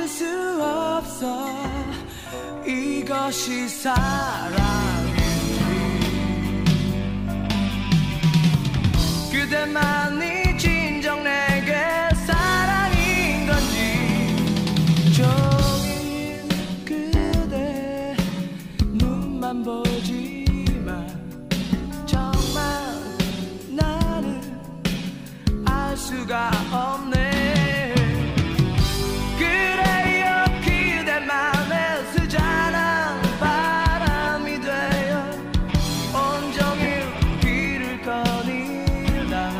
받을 수 없어. 이것이 사랑인지 그대만이 진정 내게 사랑인 건지. 종일 그대 눈만 보지만 정말 나는 알 수가 없네. 그래요 그대 맘에 스잔한 바람이 되어 온종일 길을 거닐다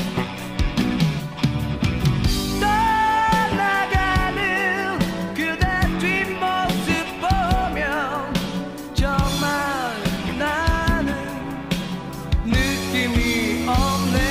떠나가는 그대 뒷모습 보면 정말 나는 느낌이 없네.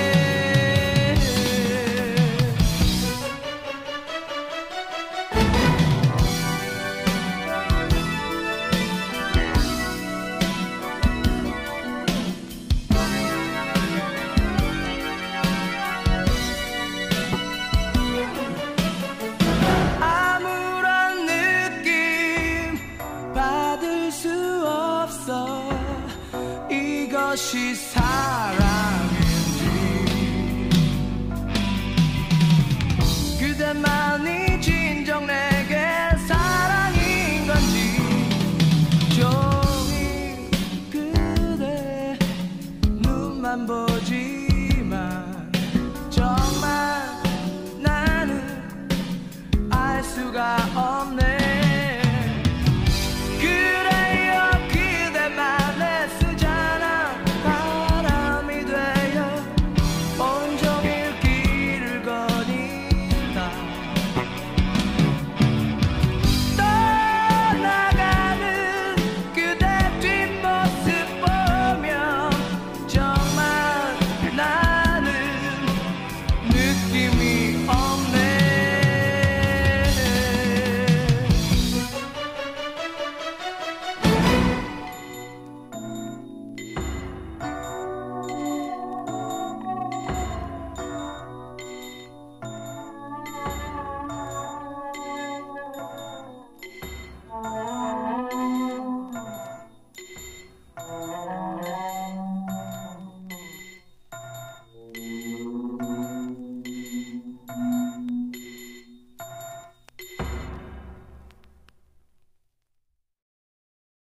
아무런 느낌 받을 수 없어. 이것이 사랑인지 그대만이 진정 내게 사랑인 건지. 종일 그대 눈만 보지만 정말 나는 알 수가 없어.